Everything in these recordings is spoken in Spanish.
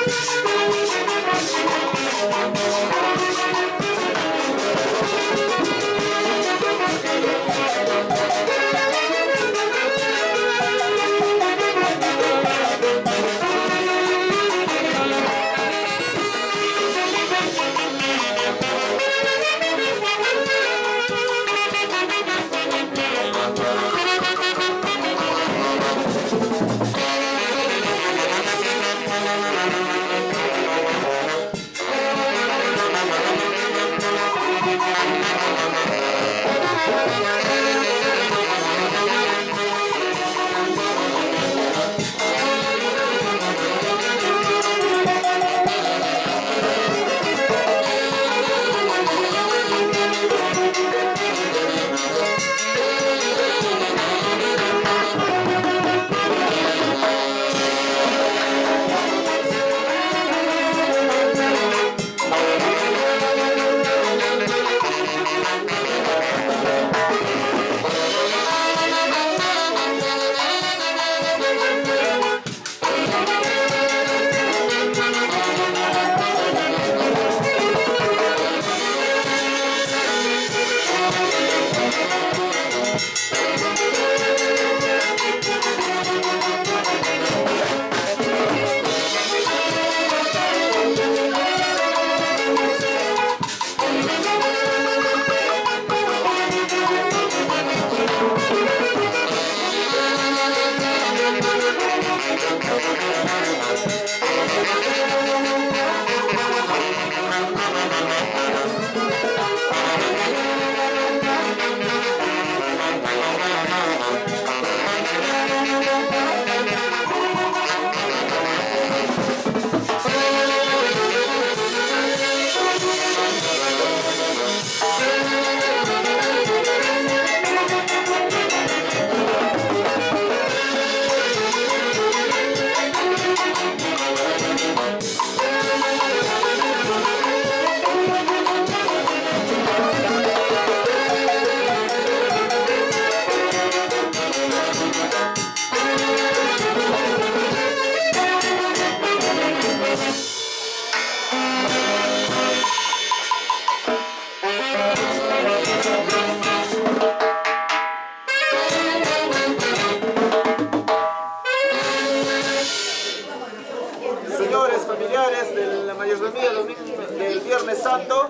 del Viernes Santo,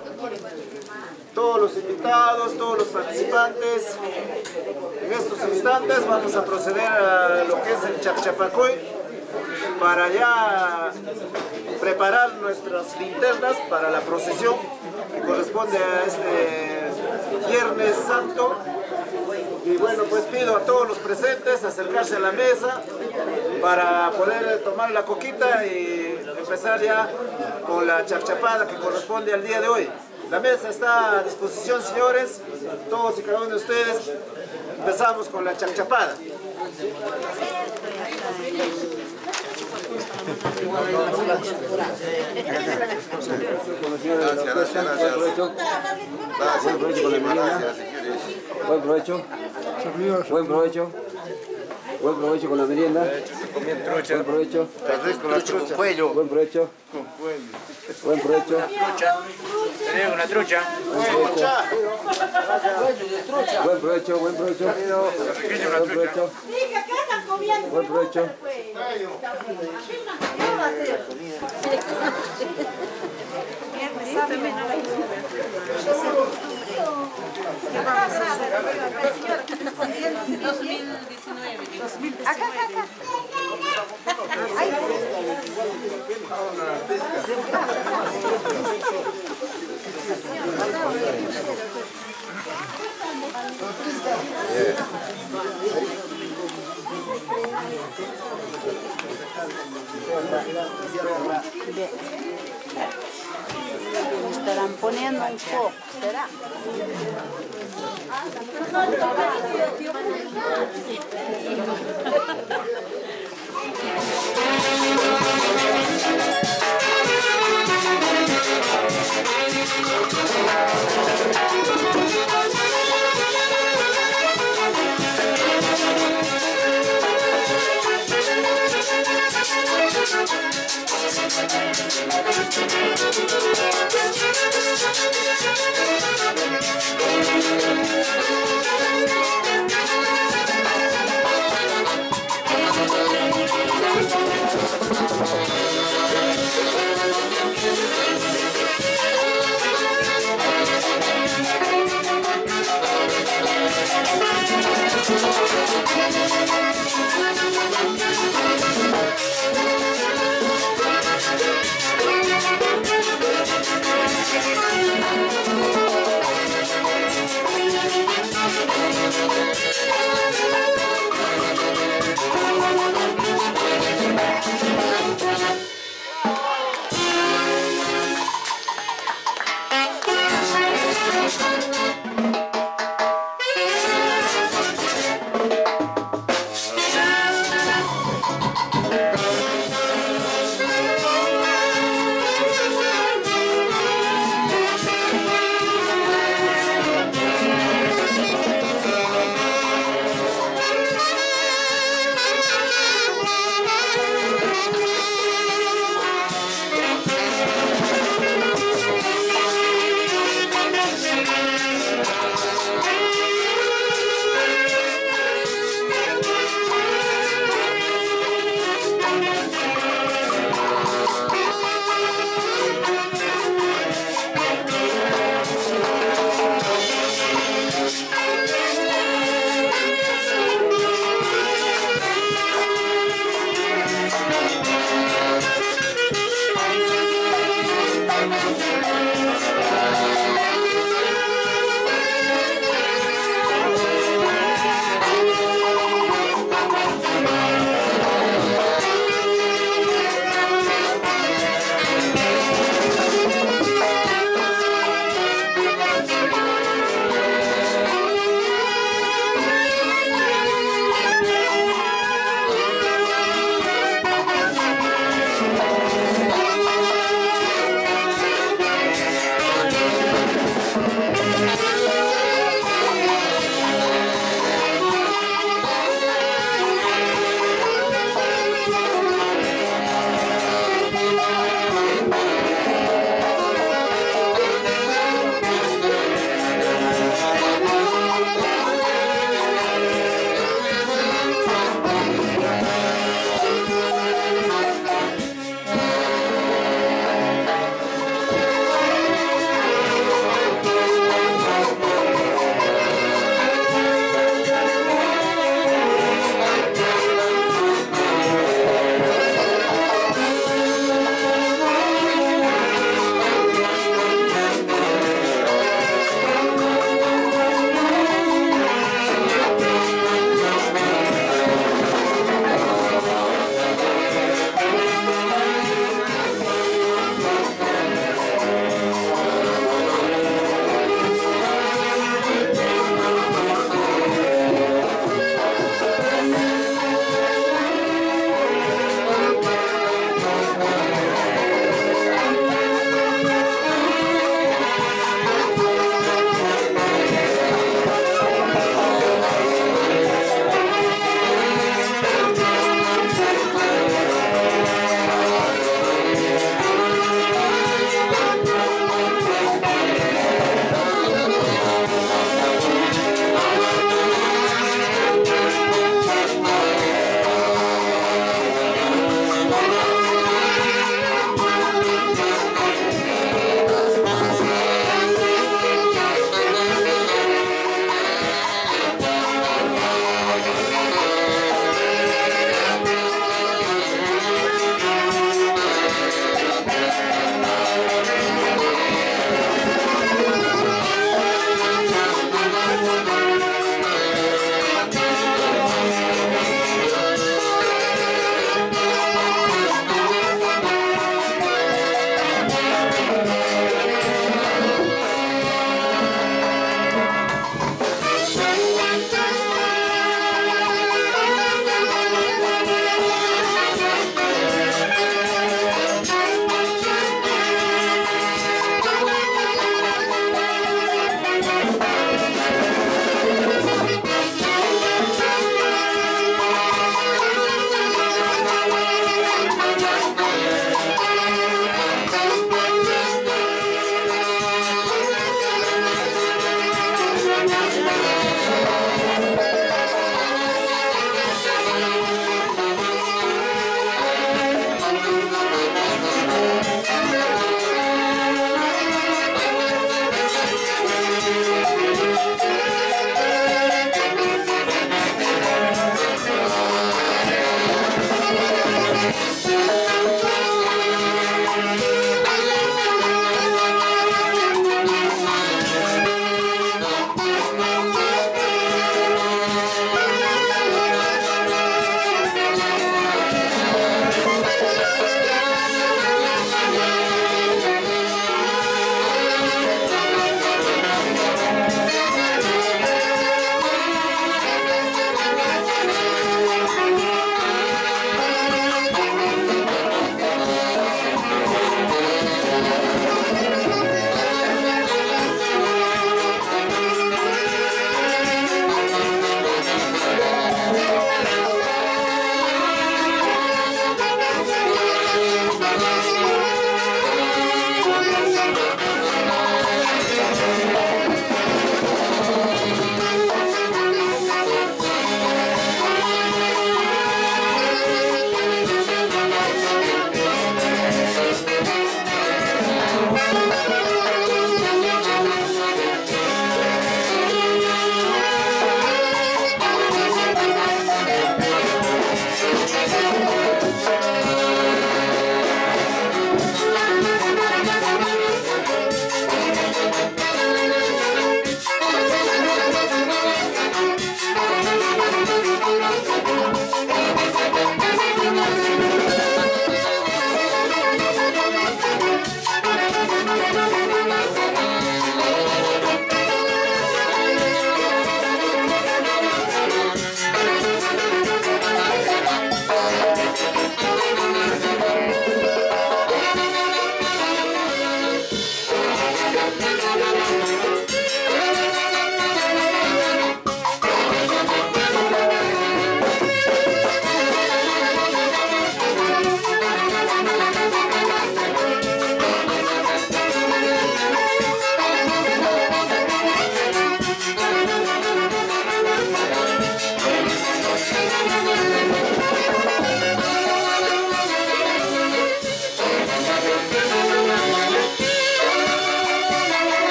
todos los invitados, todos los participantes. En estos instantes vamos a proceder a lo que es el Chacchapacoy para ya preparar nuestras linternas para la procesión que corresponde a este Viernes Santo. Y bueno, pues pido a todos los presentes acercarse a la mesa para poder tomar la coquita y empezar ya con la chacchapada que corresponde al día de hoy. La mesa está a disposición, señores, todos y cada uno de ustedes. Empezamos con la chacchapada. Buen provecho. Buen provecho. Buen provecho con la merienda. Buen provecho. Con cuello. Buen provecho. Buen provecho. Tenemos una trucha. Buen provecho, buen provecho. Buen provecho. Buen provecho. Acá. Me estarán poniendo un poco, ¿será? Thank you.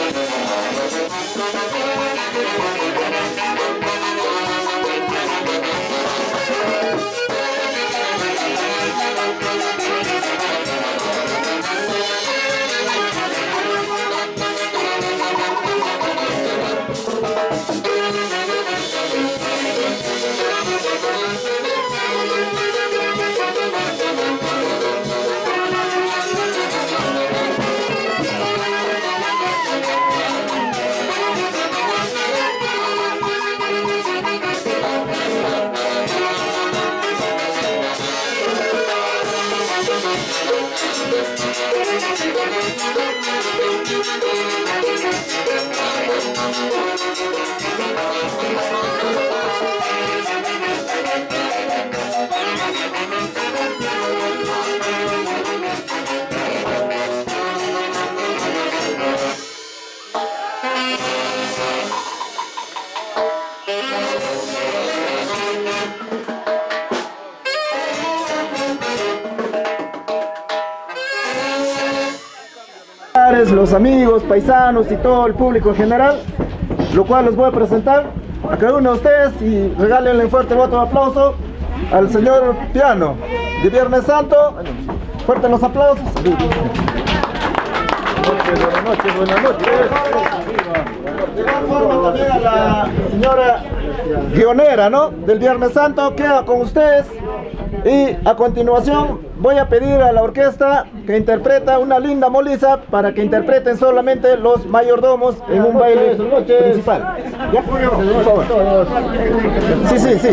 Los amigos, paisanos y todo el público en general, lo cual les voy a presentar a cada uno de ustedes y regálenle un fuerte voto de aplauso al señor Piano de Viernes Santo. Fuertes los aplausos. Buenas noches, buenas noches. De igual forma también a la señora guionera, ¿no?, del Viernes Santo, queda con ustedes. Y a continuación voy a pedir a la orquesta que interpreta una linda moliza para que interpreten solamente los mayordomos en un baile principal. ¿Ya? Por favor. Sí, sí, sí.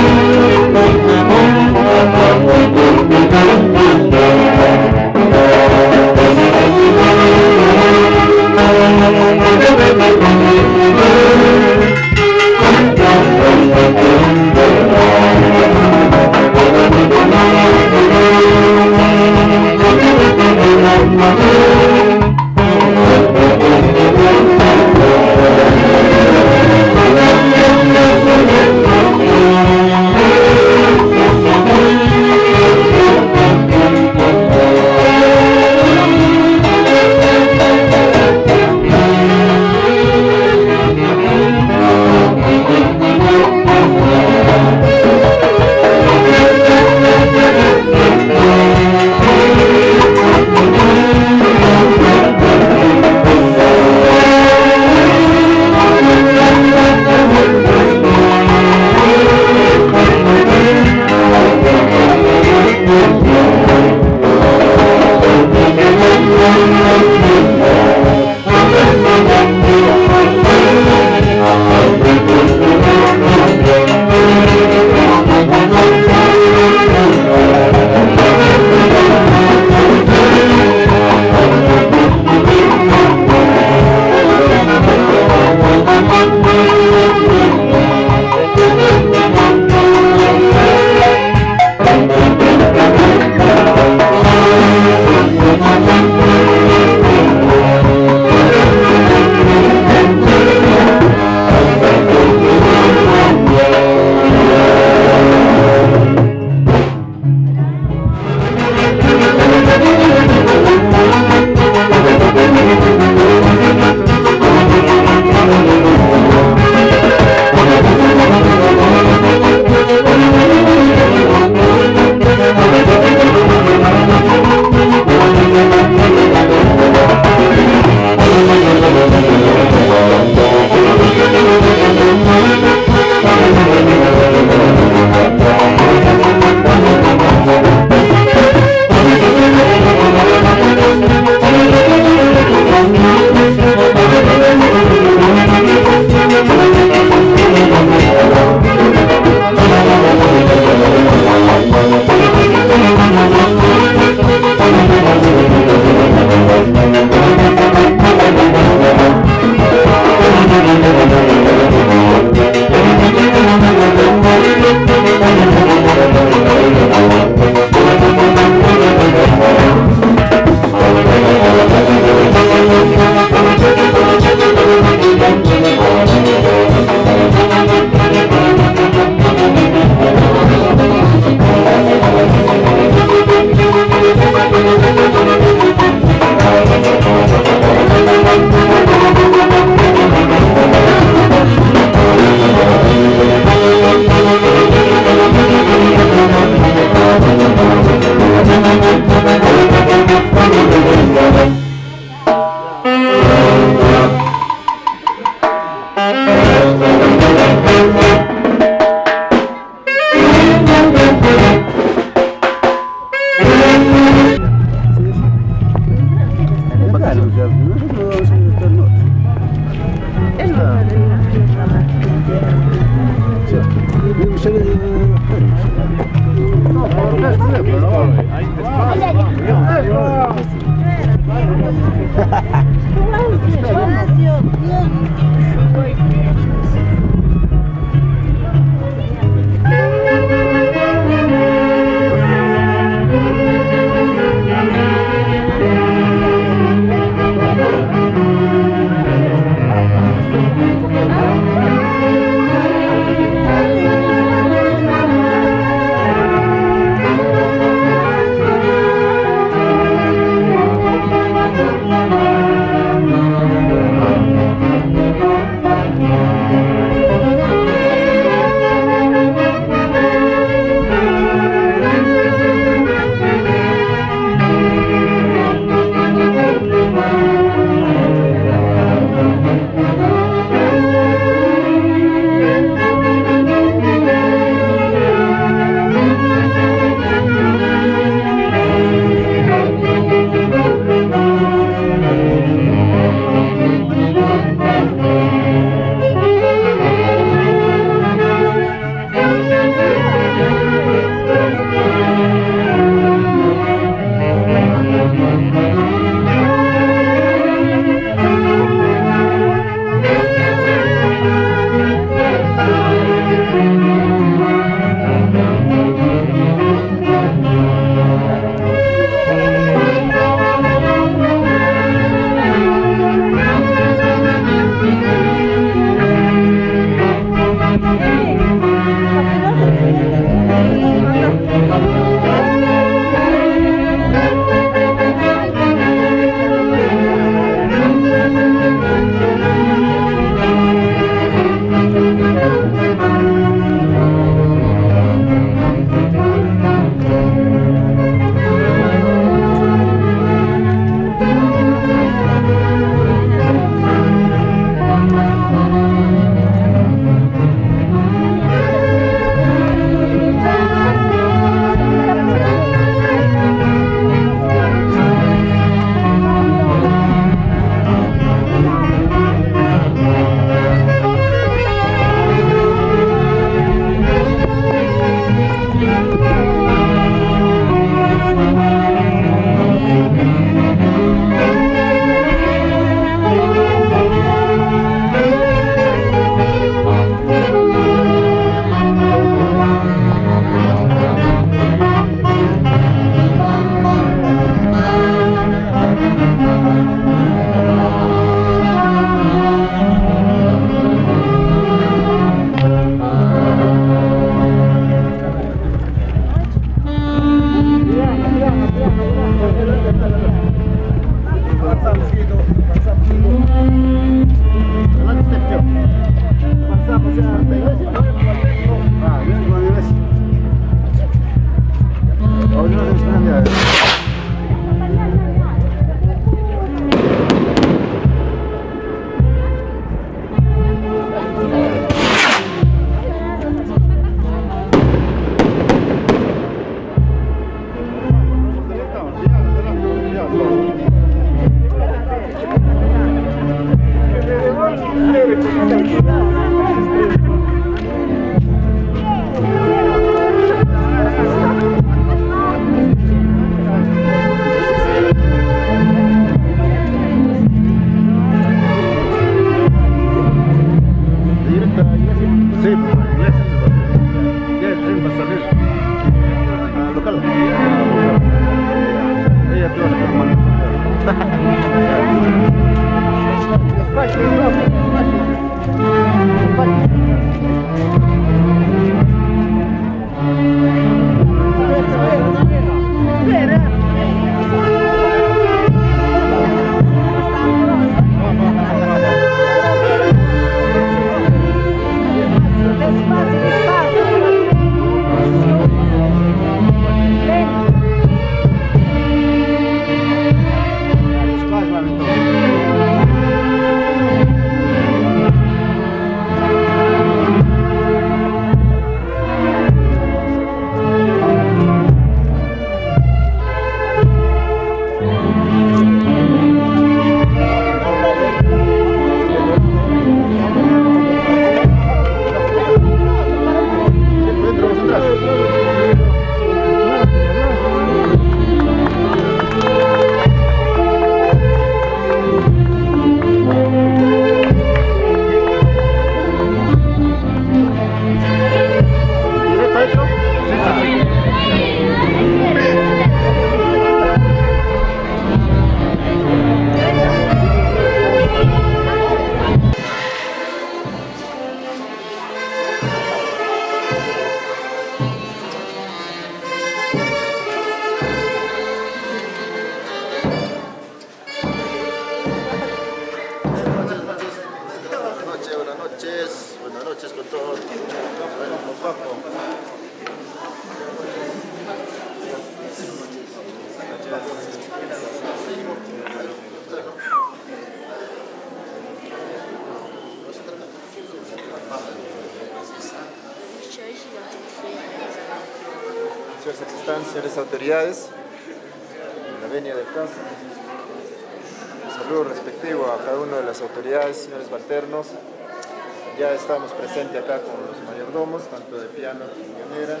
señor sacristán, señores autoridades, en la venia del caso. Un saludo respectivo a cada una de las autoridades, señores valternos. Ya estamos presentes acá con los mayordomos, tanto de piano como pionera.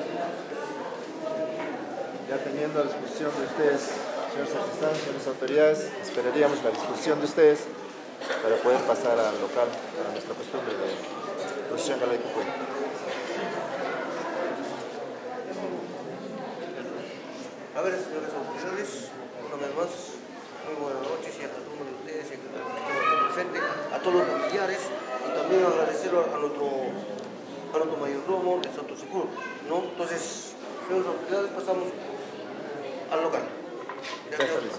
Ya teniendo la disposición de ustedes, señor sacristán, señores autoridades, esperaríamos la disposición de ustedes para poder pasar al local para nuestra costumbre de procesión Galay Cucuy. A ver, señores autoridades, una vez más, muy buenas noches y a cada uno de ustedes y a cada uno que está presente, a todos los familiares y también agradecer a nuestro mayordomo de Santo Seguro, ¿no? Entonces, señores autoridades, pasamos al local. Gracias.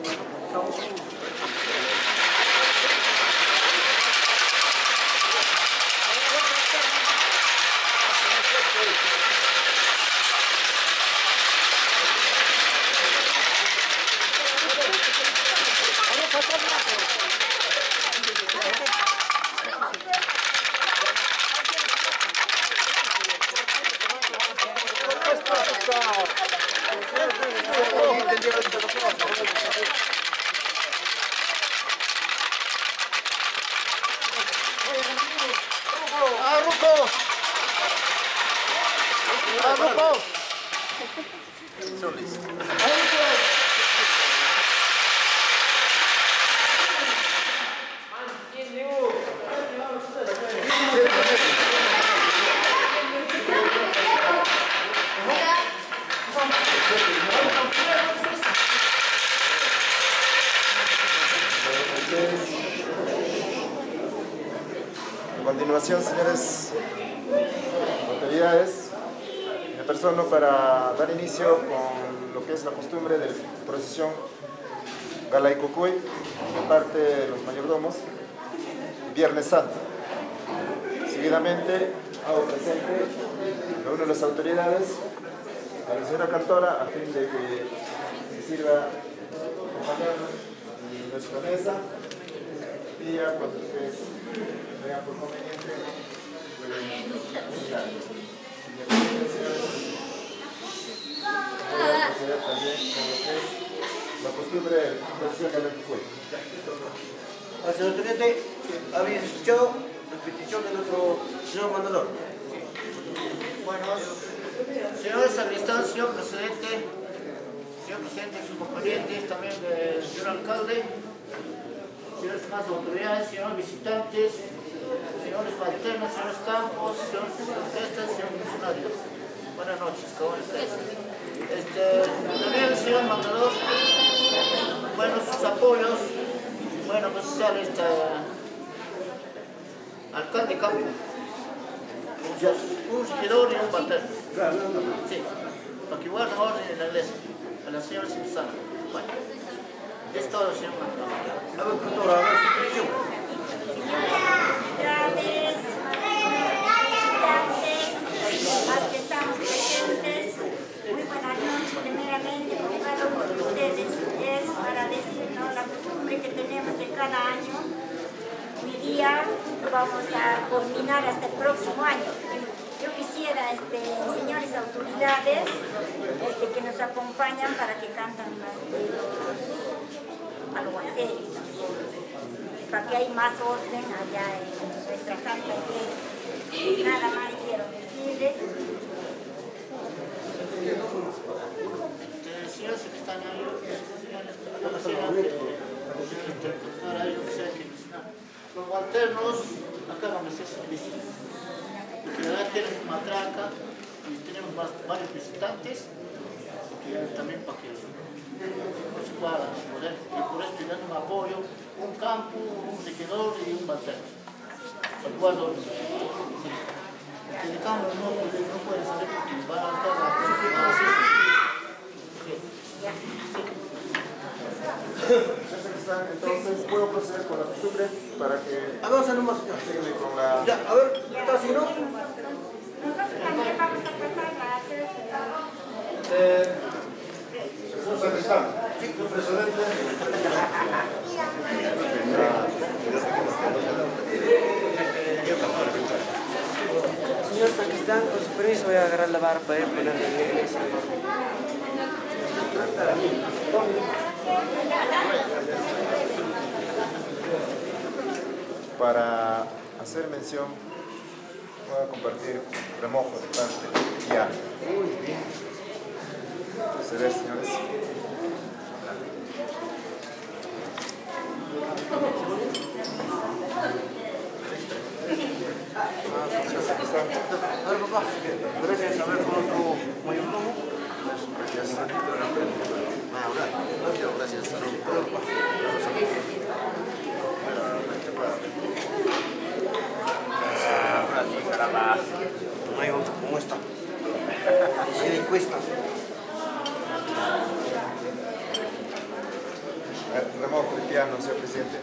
A continuación, señores autoridades, me persono para dar inicio con lo que es la costumbre de la procesión Galay Cucuy de parte de los mayordomos, Viernes Santo. Seguidamente hago presente a una de las autoridades, a la señora cantora, a fin de que se sirva acompañarnos en nuestra mesa. Y ya cuando ustedes vean por conveniente, pueden visitar. Voy a proceder también con lo que es la costumbre de la procesión Galay Cucuy. Señor teniente, ¿habéis escuchado la petición de nuestro señor mandador? Bueno, señor sacristán, señor presidente y sus compañeros, también del señor alcalde, señores más autoridades, señores visitantes, señores valternos, señores campos, señores orquestas, señores funcionarios. Buenas noches, ¿cómo están? También el señor mandador, bueno, sus apoyos, bueno, pues sale alcalde campo, un regidor y un valterno. Sí, para que guarden orden en la iglesia, a la señora Susana. Bueno, es todo, señor mandador. A ver, cantora, a ver su petición. Más que estamos presentes, muy buenas noches. Primeramente, primero con ustedes es para decirnos la costumbre que tenemos de cada año. Hoy día lo vamos a culminar hasta el próximo año. Yo quisiera, señores autoridades, que nos acompañan para que canten más de los alguaceres también, para que haya más orden allá en nuestra Santa Iglesia. Nada más quiero decirles. Señores secretarios, los valternos acá vamos a hacer servicio, porque ya tenemos matraca y tenemos varios visitantes, también para que no se pueda poder, y por eso estoy dando un apoyo, un campo, un regidor y un valterno. Porque de campo no pueden salir porque van a estar Entonces, ¿puedo proceder con la costumbre para que... Avanza nomás, señor. Sígueme con la... Ya, a ver, ¿está así, no? Nosotros también vamos a pasar a hacer... Señor sacristán, señor presidente. Señor sacristán, con su permiso voy a agarrar la vara para ir ponerle en la iglesia. Para hacer mención, voy a compartir remojo de parte de piano. Se ve, señores. A ver, papá, gracias. A ver, conozco mayordomo. Gracias. Gracias. Mayor, ¿cómo está? Se le cuesta. Remojo de piano, señor presidente.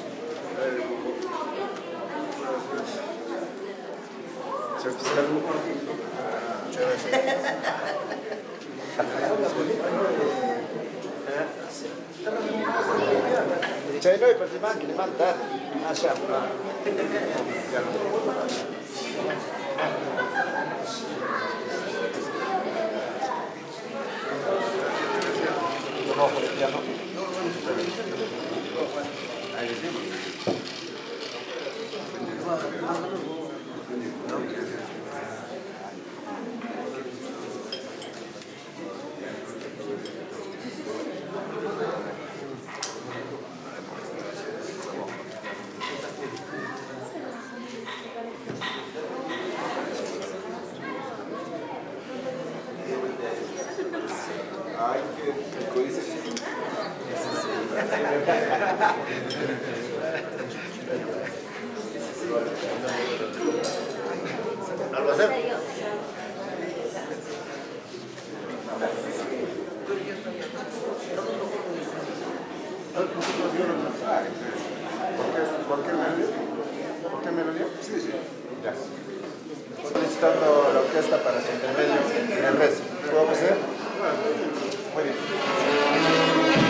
Señor fiscal. Chay no hay participante que le manda. Allá. Remojo de piano. Ay, qué rico dice. ¿Algo hacer? ¿Por qué melodía? Sí, sí. Ya. Solicitando la orquesta para su intermedio en el rezo. ¿Puedo proceder? Muy bien.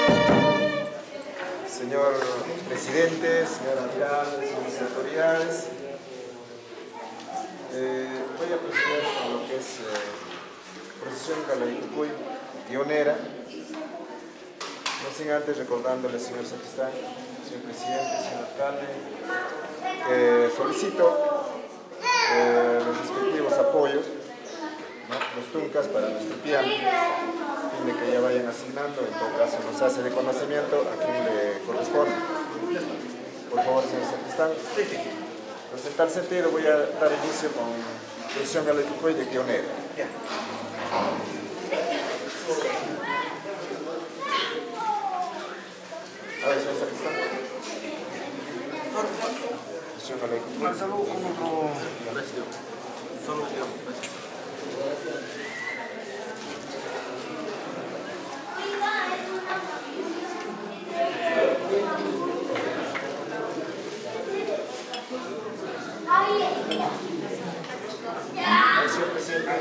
Señor presidente, señor alcalde, señores autoridades, voy a proceder con lo que es procesión Calaicucuy pionera, no sin antes recordándole al señor sacristán, señor presidente, señor alcalde, solicito los respectivos apoyos, ¿no? Los tuncas para nuestro piano, a fin de que ya vayan asignando, en todo caso nos hace de conocimiento a quien le corresponde. Por favor, señor sacristán. Pues en tal sentido voy a dar inicio con procesión Calaicucuy de pionera. A ver, señor sacristán. Procesión Calaicucuy. Salud con otro. Salud, Señor presidente,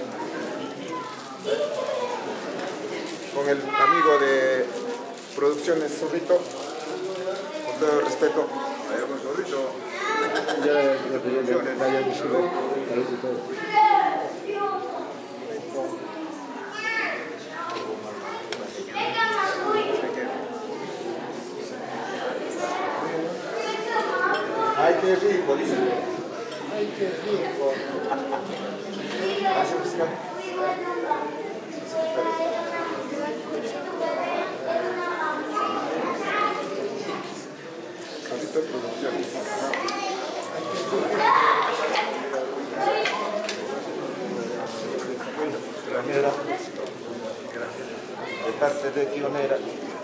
con el amigo de Producciones Zorrito, con todo el respeto. Ay, qué rico, dice. Ay, qué rico. Gracias, fiscal. Zorrito Producciones. Pionera. De parte de Pionera.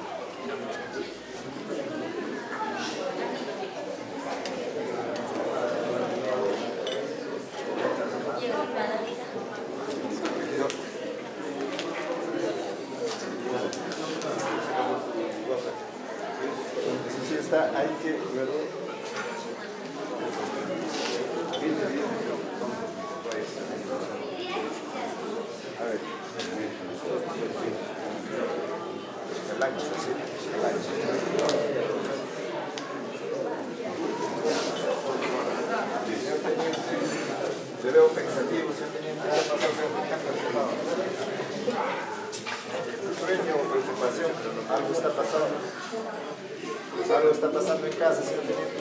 Eso sí está, hay que luego. A ver. El ancho, sí, el ancho. Señor teniente, te veo pensativo, señor teniente. ¿Qué pasó, señor teniente? Sueño o preocupación, algo está pasando. Algo está pasando en casa, señor teniente.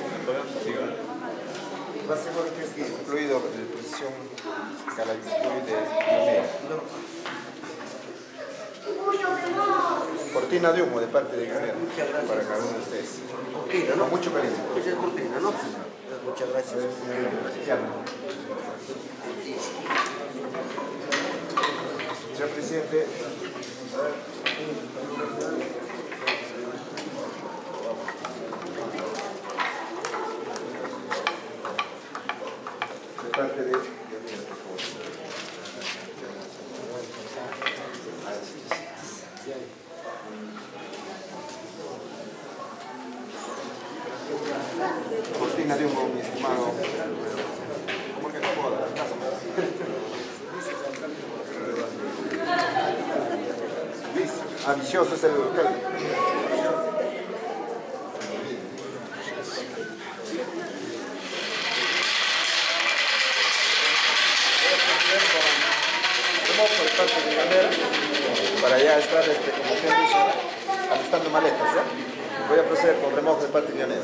¿Va seguro que es incluido la posición Calaicucuy de pionera? Cortina de humo de parte de Guerrero para cada uno de ustedes. Cortina, ¿no? Con mucho cariño. Esa es cortina, ¿no? Muchas gracias. Señor presidente, de parte de cortina de humo, mi estimado. ¿Cómo que no puedo dar caso? Vicioso es el alcalde. Por parte de Guerrero, para ya estar, como quien dice, alistando maletas, ¿eh? Voy a proceder con remojo de parte de Guerrero.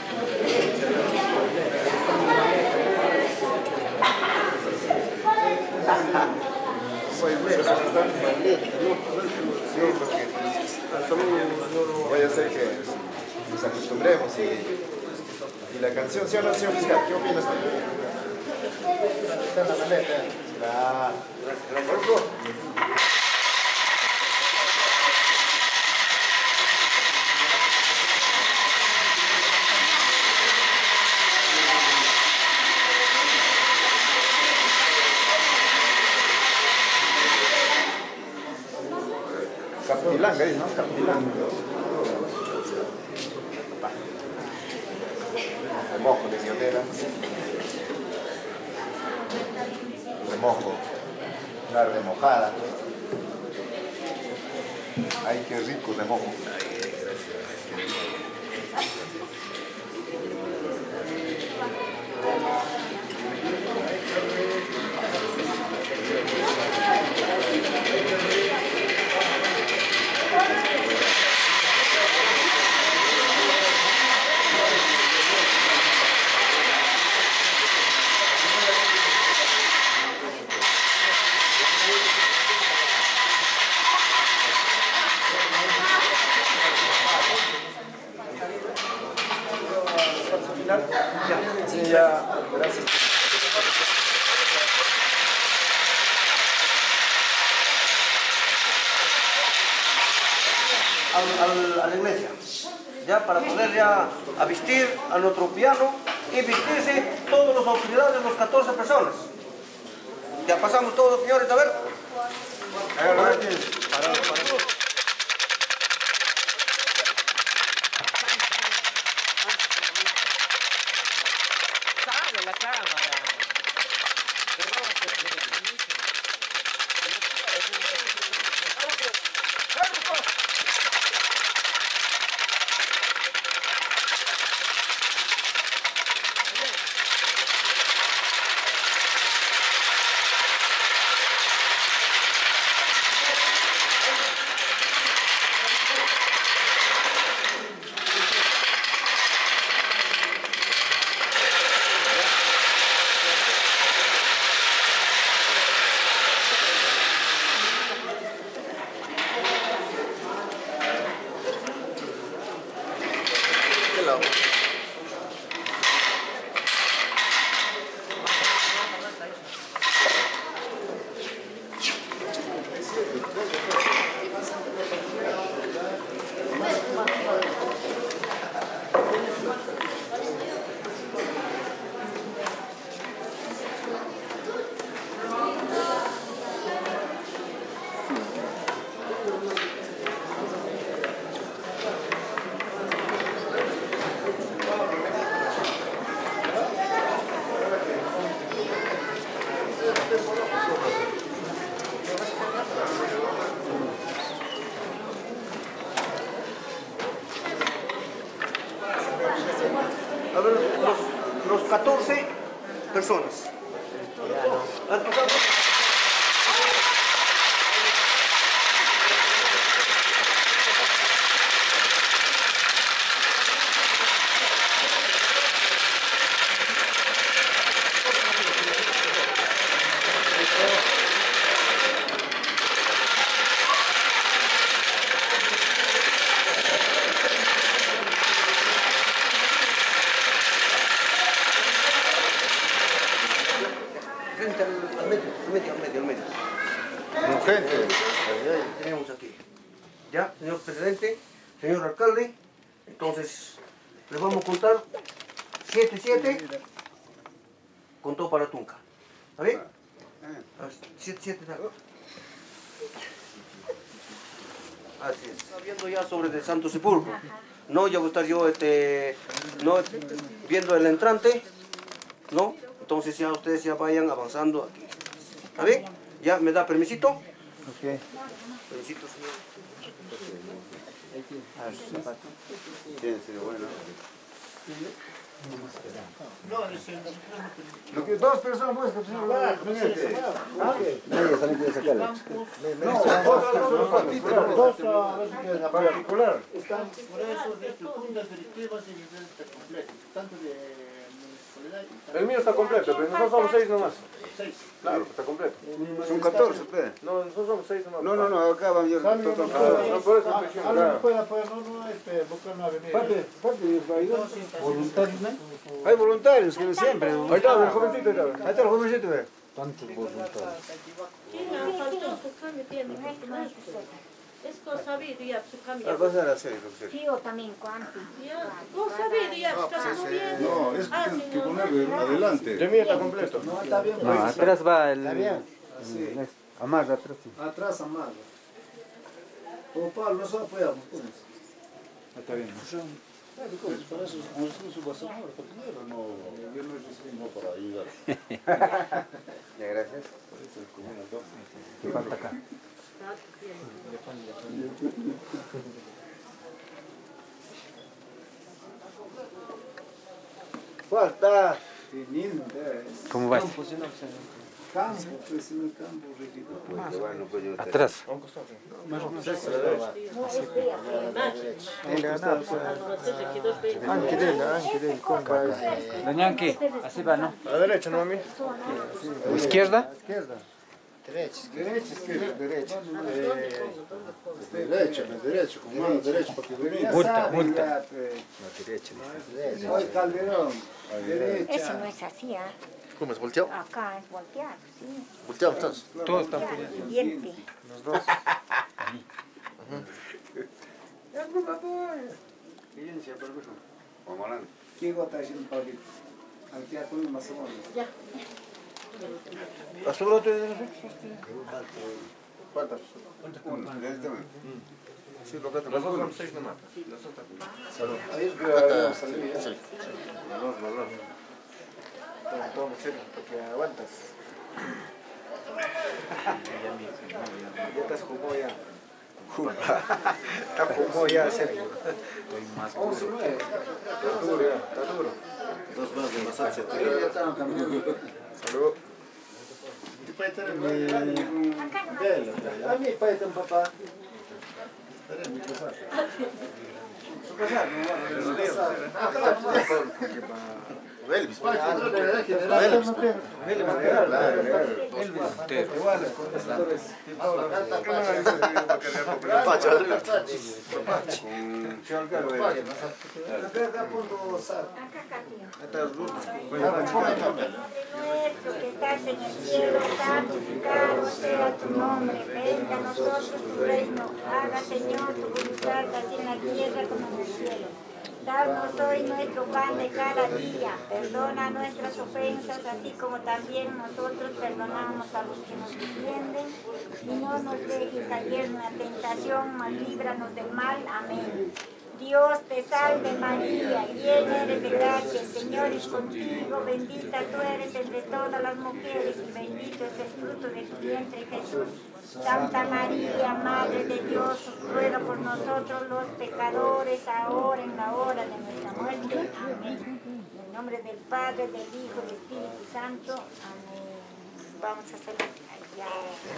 Sí, porque voy a hacer que nos acostumbremos y la canción, ¿sí o no, señor fiscal? ¿Qué opinas tú? Está en la maleta. Claro. Capilanga, ¿no? Capilanga. Remojo de pionera. Remojo. Una remojada. Ay, qué rico de mojo. Sí, ya, gracias. A la iglesia, ya para poder ya a vestir a nuestro piano y vestirse todas las autoridades, los 14 personas. Ya pasamos todos, señores, a ver. La cámara. A ver, los 14 personas. Frente al medio. Gente. Tenemos aquí. Ya, señor presidente, señor alcalde, entonces les vamos a contar 7-7 contó para Tunca. ¿Está bien? 7-7 Así es. Está viendo ya sobre el Santo Sepulcro. No, ya voy a estar yo no, viendo el entrante, ¿no? Entonces ya ustedes ya vayan avanzando aquí. ¿Está bien? ¿Ya me da permisito? Ok. Permisito, señor. Bueno. Lo que dos personas pues que señor Nadie está quiere sacarle. dos particular. Están por eso de juntas directivas y niveles completos, tanto de municipalidad y El mío está completo, pero nosotros somos 6 nomás. 6. Claro, está completo. Son 14, pe. No, nosotros somos 6 nomás. No, acá van yo. No, por eso estoy diciendo. Alguien puede apoyar, buscar una avenida. Voluntarios, ¿no? Hay voluntarios que siempre. Ahí está, el jovencito. Ahí está el jovencito, ve. Tantos voluntarios. Es consabido ya su cambio. A pasar a hacer, Tío también, ¿cuánto? Consabido ya, está muriendo. No, es que ponerle adelante. El mío está completo. No, está bien. No, atrás va el... Está bien. Sí. Amarra atrás. Sí. Atrás amarra. O Pablo, nosotros apoyamos con eso. Está bien. Para eso nosotros subasamos a primero, no, yo no recibimos para ayudar. Ya, gracias. ¿Qué falta acá? Falta. ¿Cómo vas? Campo, pues en el campo, riquito. Atrás. Doña Anki, así va, ¿no? A la derecha, ¿no, mami? ¿Izquierda? Derecha, izquierda, derecha. Derecho, con mano derecha, para que venga. Multa. Ay, Calderón, derecha. Eso no es así, ¿ah? ¿Cómo es volteado? Acá es volteado, sí. ¿Volteado estás? Todos están Diente. Los dos. ¿Quién va a estar haciendo Pablito? Al teatro más o menos. ¿Has sobrado de nosotros? ¿Cuántas? Sí, lo que las dos son 6 nomás. Ahí es que salí. Toma, serio, porque aguantas. Ya estás como ya. Está como ya, Sergio. Está duro, Está duro. Dos más de masaje. ya estaban caminando. Salud. Mi padre tiene a mi padre tiene un papá. Mi papá. Su casa, no Elvis. Nuestro que estás en el cielo, santificado sea tu nombre, venga a nosotros tu reino, haga Señor tu voluntad, así en la tierra como en el cielo. Danos hoy nuestro pan de cada día, perdona nuestras ofensas, así como también nosotros perdonamos a los que nos ofenden, y no nos dejes caer en la tentación, mas líbranos del mal. Amén. Dios te salve María, llena eres de gracia, el Señor es contigo, bendita tú eres entre todas las mujeres y bendito es el fruto de tu vientre Jesús. Santa María, Madre de Dios, ruega por nosotros los pecadores, ahora en la hora de nuestra muerte. Amén. En el nombre del Padre, del Hijo, del Espíritu Santo. Amén. Vamos a hacer allá.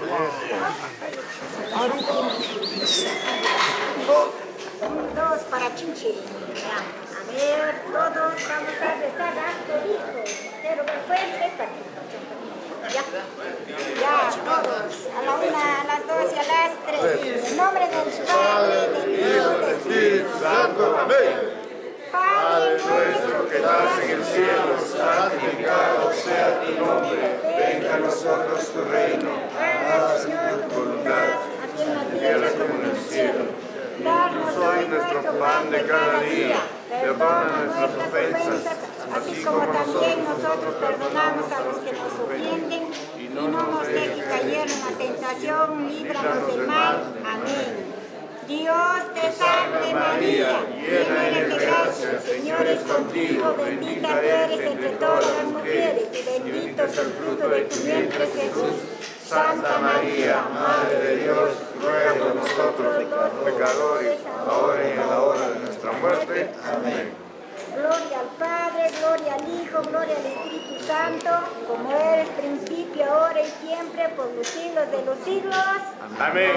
Dos para Chinchi. A ver, todos vamos a rezar acto hijo. Pero fuerte ya. Ya, todos. A la una, a las dos y a las tres. En nombre del Padre, del Hijo, del Espíritu Santo. Amén. Padre Nuestro que estás en el cielo, santificado sea tu nombre. Venga a nosotros tu reino. Hágase, Señor, tu voluntad, aquí en la tierra como en el cielo. Danos hoy nuestro pan de cada día. Perdona nuestras ofensas, así como también nosotros perdonamos a los que nos ofenden. Y no nos dejes caer en la tentación, líbranos del mal. Amén. Dios te salve María, llena eres de gracia, el Señor es contigo, bendita tú eres entre todas las mujeres, y bendito es el fruto de tu vientre Jesús. Santa María, Madre de Dios, ruega por nosotros los pecadores, ahora y en la hora de nuestra muerte. Amén. Gloria al Padre, gloria al Hijo, gloria al Espíritu Santo, como era el principio, ahora y siempre, por los siglos de los siglos. Amén.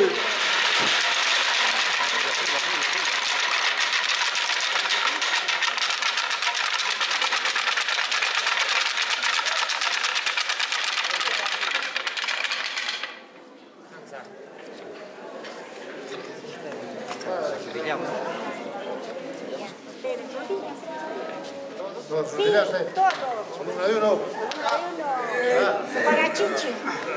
Sí, todos. Uno de uno. Para Chinchi.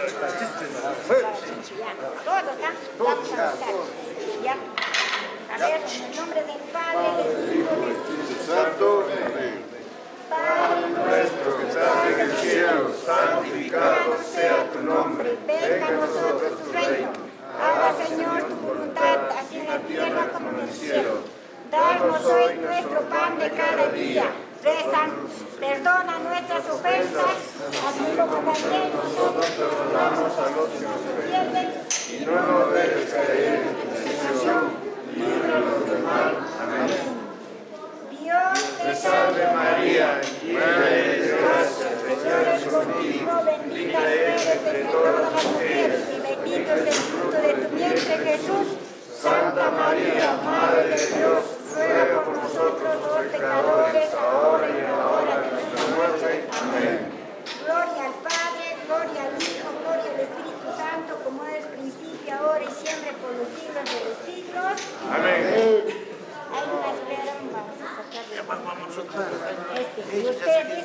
Ya. Todos, ¿ah? Vamos a empezar. Ya. A ver, en el nombre del Padre, del Hijo, del Espíritu Santo. Padre Nuestro que estás en el cielo, santificado sea tu nombre. venga a nosotros tu reino. Haga, Señor, tu voluntad, así en la tierra como en el cielo. Danos hoy nuestro pan de cada día. Rezan, perdona nuestras ofensas, así como también nosotros perdonamos a los que nos ofenden. y no nos dejes caer en tentación, líbranos del mal. Amén. Dios Te salve María, llena eres de gracia, el Señor es contigo, bendita eres entre todas las mujeres, y bendito es el fruto de tu vientre, Jesús. Santa María, Madre de Dios, ruega por nosotros los pecadores, ahora y en la hora de nuestra muerte. Amén. Gloria al Padre, gloria al Hijo, gloria al Espíritu Santo, como es principio, ahora y siempre, por los siglos de los siglos. Amén. Hay una espera, vamos a sacarle. Y ustedes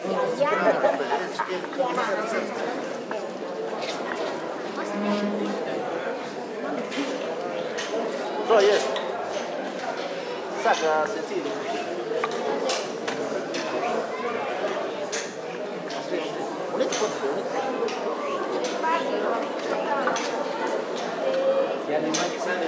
Oye, saca sencillo. Bonito, Ya no hay más que sale.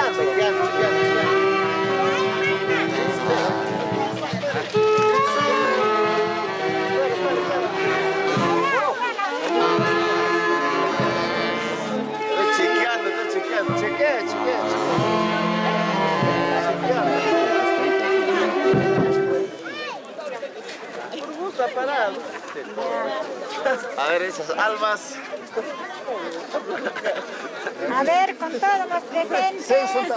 A ver esas almas. A ver, con todos los presentes.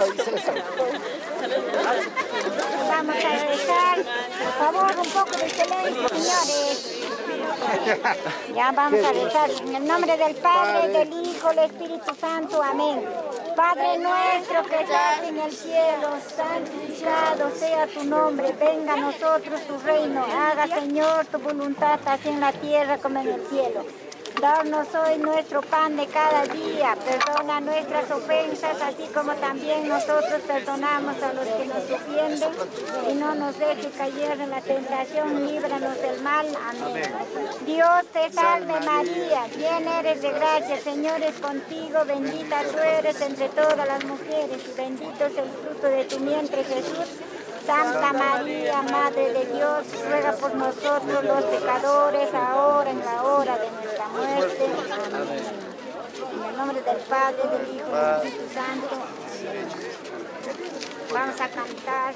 Vamos a rezar. Por favor, un poco de silencio, señores. Ya vamos a rezar. En el nombre del Padre, del Hijo, del Espíritu Santo. Amén. Padre nuestro que estás en el cielo, santificado sea tu nombre. Venga a nosotros tu reino. Haga, Señor, tu voluntad, así en la tierra como en el cielo. Danos hoy nuestro pan de cada día. Perdona nuestras ofensas, así como también nosotros perdonamos a los que nos ofenden. Y no nos dejes caer en la tentación, líbranos del mal. Amén. Dios te salve María, llena eres de gracia, el Señor es contigo. Bendita tú eres entre todas las mujeres y bendito es el fruto de tu vientre, Jesús. Santa María, Madre de Dios, ruega por nosotros los pecadores, ahora en la hora de nuestra muerte. Amén. En el nombre del Padre, del Hijo y del Espíritu Santo. Vamos a cantar.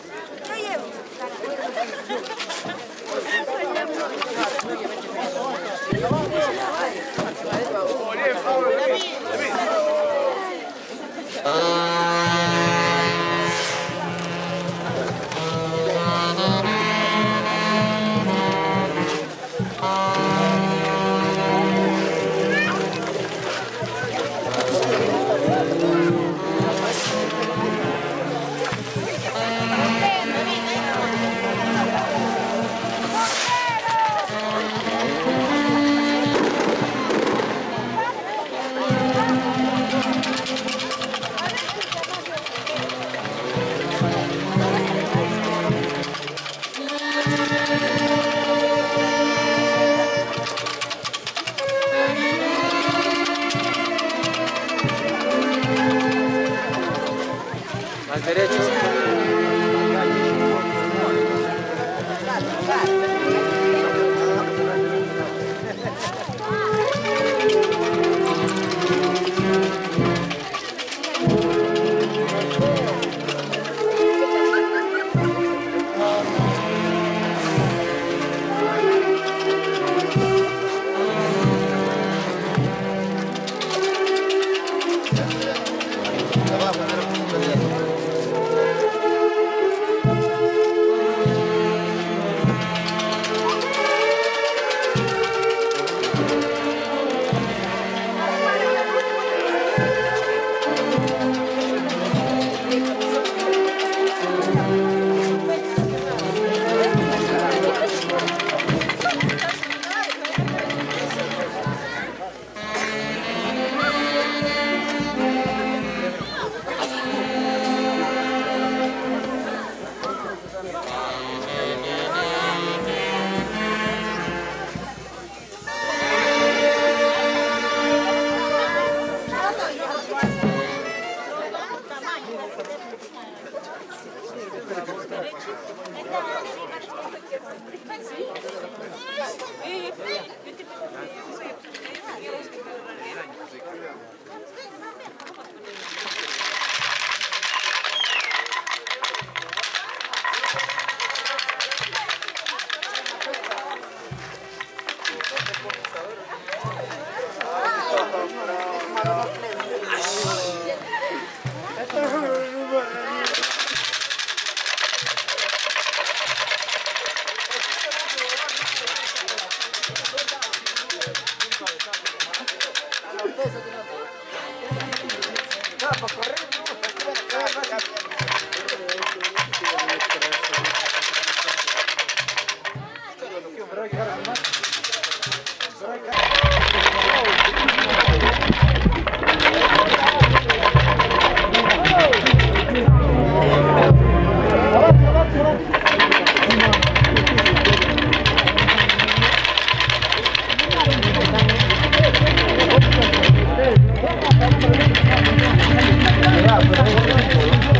Más derecho. Pero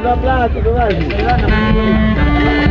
aplauso,